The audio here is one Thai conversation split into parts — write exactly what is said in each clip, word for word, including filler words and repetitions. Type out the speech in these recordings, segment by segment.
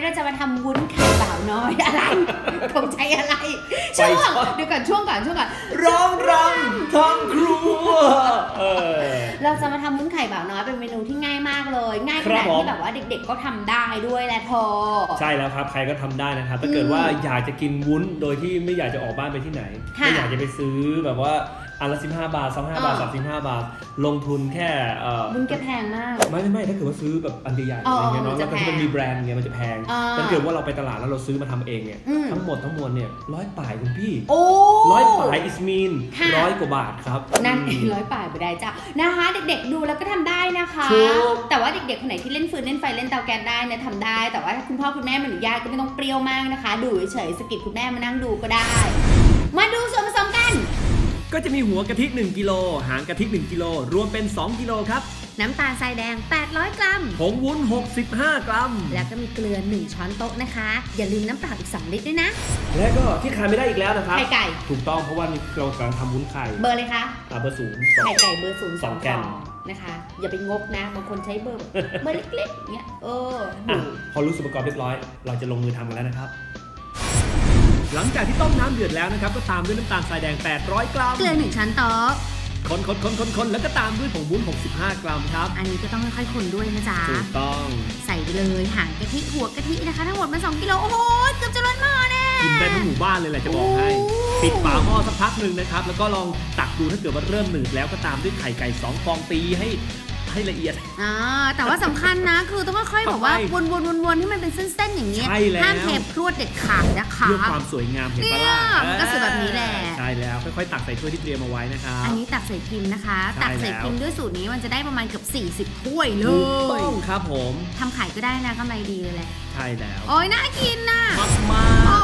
เราจะมาทำวุ้นไข่บ่าวน้อยอะไรคงใจอะไรช่วงเดี๋ยวก่อนช่วงก่อนช่วงก่อนร้องรำทั้งครัวเราจะมาทำวุ้นไข่บ่าวน้อยเป็นเมนูที่ง่ายมากเลยง่ายขนาดที่แบบว่าเด็กๆก็ทำได้ด้วยแหละพอใช่แล้วครับใครก็ทำได้นะครับถ้าเกิดว่าอยากจะกินวุ้นโดยที่ไม่อยากจะออกบ้านไปที่ไหนไม่อยากจะไปซื้อแบบว่าอันละสิบห้าบาทสองห้าบาทสามสิบห้าบาทลงทุนแค่วุ้นแกแพงมากไม่ไม่ไม่ถ้าเกิดว่าซื้อแบบอันใหญ่ๆอะไรเงี้ยเนาะแล้วก็ที่มันมีแบรนด์เงี้ยมันจะแพงถ้าเกิดว่าเราไปตลาดแล้วเราซื้อมาทำเองเนี่ยทั้งหมดทั้งมวลเนี่ยร้อยป่ายคุณพี่ร้อยป่ายอิสมีนร้อยกว่าบาทครับนั่นเองร้อยป่ายไปได้จ้ะนะคะเด็กๆดูแล้วก็ทำได้นะคะแต่ว่าเด็กๆคนไหนที่เล่นฟืนเล่นไฟเล่นเตาแก๊สได้เนี่ยทำได้แต่ว่าถ้าคุณพ่อคุณแม่ไม่อนุญาตก็ไม่ต้องเปรี้ยวมากนะคะดูเฉยๆสกิดคุณแม่มานั่งดูก็ได้มาดูส่วนผสมกันก็จะมีหัวกะทิหนึ่งกิโลหางกะทิหนึ่งกิโลรวมเป็นสองกิโลครับน้ำตาลทรายแดงแปดร้อยกรัมผงวุ้นหกสิบห้ากรัมแล้วก็มีเกลือหนึ่งช้อนโต๊ะนะคะอย่าลืมน้ำเปล่าอีกสองลิตรด้วยนะและก็ที่ขาดไม่ได้อีกแล้วนะครับไข่ไก่ถูกต้องเพราะว่าเรากำลังทำวุ้นไข่เบอร์เลยคะอ่าเบอร์ศูนย์ไข่ไก่เบอร์ศูนย์สองแกนนะคะอย่าไปงกนะบางคนใช้เบอร์เบอร์เล็กๆเงี้ยเออพอรู้ส่วนประกอบเรียบร้อยเราจะลงมือทำกันแล้วนะครับหลังจากที่ต้มน้ำเดือดแล้วนะครับก็ตามด้วยน้ำตาลทรายแดงแปดร้อยกรัมเกลือหนึ่งช้อนโต๊ะคนคนคนคนคนแล้วก็ตามด้วยผงวุ้นหกสิบห้ากรัมครับอันนี้ก็ต้องค่อยๆคนด้วยนะจ๊ะถูกต้องใส่ไปเลยหางกะทิหัวกะทินะคะทั้งหมดมันสองกิโลโอ้โหเกือบจะล้นหม้อแน่กินได้ทั้งหมู่บ้านเลยแหละจะบอกให้ปิดฝาหม้อสักพักหนึ่งนะครับแล้วก็ลองตักดูถ้าเกิดว่าเริ่มหนืดแล้วก็ตามด้วยไข่ไก่สองฟองตีให้ให้ละเอียดอ่าแต่ว่าสำคัญนะคือต้องค่อยๆแบบว่าวนๆๆๆให้มันเป็นเส้นๆอย่างนี้ห้ามเทพรวดเด็ดขาดนะคะเพื่อความสวยงามเห็นปะล่ะมันก็สวยแบบนี้แหละใช่แล้วค่อยๆตักใส่ถ้วยที่เตรียมเอาไว้นะครับอันนี้ตักใส่พิมพ์นะคะตักใส่พิมพ์ด้วยสูตรนี้มันจะได้ประมาณเกือบสี่สิบถ้วยเลยถูกต้องครับผมทำขายก็ได้นะกำไรดีเลยแหละใช่แล้วโอ้ยน่ากินน่ะมาก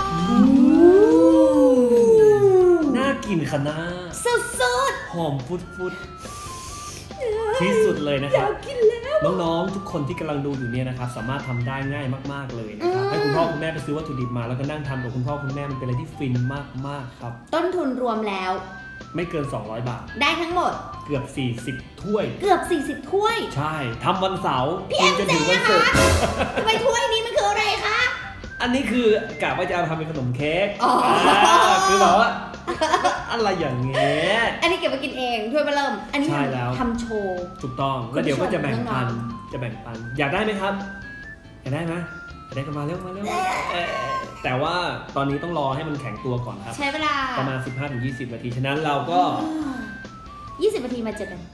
ๆน่ากินขนาดสุดๆหอมฟุดๆที่สุดเลยนะครับน้องๆทุกคนที่กำลังดูอยู่เนี่ยนะครับสามารถทำได้ง่ายมากๆเลยนะครับให้คุณพ่อคุณแม่ไปซื้อวัตถุดิบมาแล้วก็นั่งทำกับคุณพ่อคุณแม่มันเป็นอะไรที่ฟินมากๆครับต้นทุนรวมแล้วไม่เกินสองร้อยบาทได้ทั้งหมดเกือบสี่สิบถ้วยเกือบสี่สิบถ้วยใช่ทำวันเสาร์กินจนถึงวันศุกร์ทำไมถ้วยนี้มันคืออะไรคะอันนี้คือกะว่าจะเอาทำเป็นขนมเค้กคือแบบว่าอะไรอย่างเงี้ยอันนี้เก็บไปกินเองถ้วยมาเริ่มอันนี้ทำโชว์ถูกต้องแล้วเดี๋ยวก็จะแบ่งปันจะแบ่งปันอยากได้ไหมครับอยากได้ไหมอยากได้ก็มาเร็วมาเร็วแต่ว่าตอนนี้ต้องรอให้มันแข็งตัวก่อนครับใช้เวลาประมาณ สิบห้าถึงยี่สิบ นาทีฉะนั้นเราก็ยี่สิบนาทีมาเจอกัน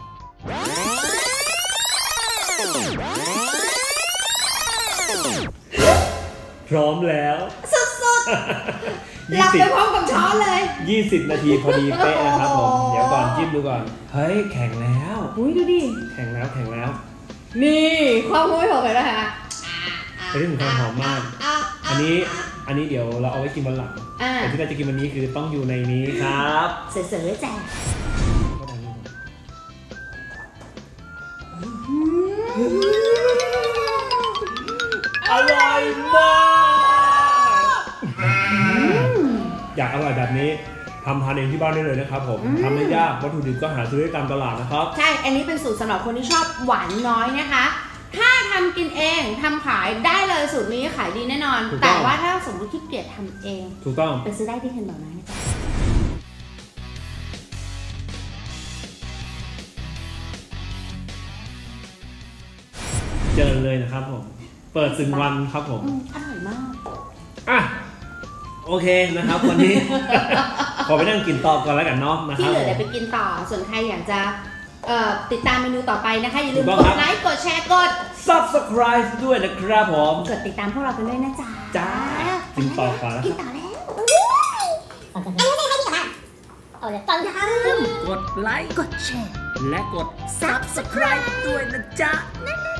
พร้อมแล้วสุดๆหลับไปพร้อมกับช้อนเลยยี่สิบนาทีพอดีเป๊ะนะครับผมเดี๋ยวก่อนจิ้มดูก่อนเฮ้ยแข็งแล้วอุ้ยดูดิแข็งแล้วแข็งแล้วนี่ความหอมหอมไปแล้วฮะเป็นที่ความหอมมากอันนี้อันนี้เดี๋ยวเราเอาไว้กินวันหลังแต่ที่เราจะกินวันนี้คือต้องอยู่ในนี้ครับเสร็จๆแจ้งอร่อยมากอยากอร่อยแบบนี้ทำทานเองที่บ้านได้เลยนะครับผมทำไม่ยากวัตถุดิบก็หาซื้อได้ตามตลาดนะครับใช่อันนี้เป็นสูตรสำหรับคนที่ชอบหวานน้อยนะคะถ้าทำกินเองทำขายได้เลยสูตรนี้ขายดีแน่นอนแต่ว่าถ้าสมมติขี้เกียจทำเองถูกต้องไปซื้อได้ที่เทนบอกนะจ๊ะเจอเลยนะครับผมเปิดซึ่งวันครับผมอร่อยมากอ่ะโอเคนะครับวันนี้ขอไปนั่งกินต่อก่อนแล้วกันเนาะนะครับที่เหลือเดี๋ยวไปกินต่อส่วนใครอยากจะติดตามเมนูต่อไปนะคะอย่าลืมกดไลค์กดแชร์กดซับสไครบ์ ด้วยนะครับผมกดติดตามพวกเรากันด้วยนะจ๊ะจ้ากินต่อก่อนแล้วกินต่อแล้วเอาเลยตอนอย่าลืมกดไลค์กดแชร์และกด ซับสไครบ์ ด้วยนะจ๊ะ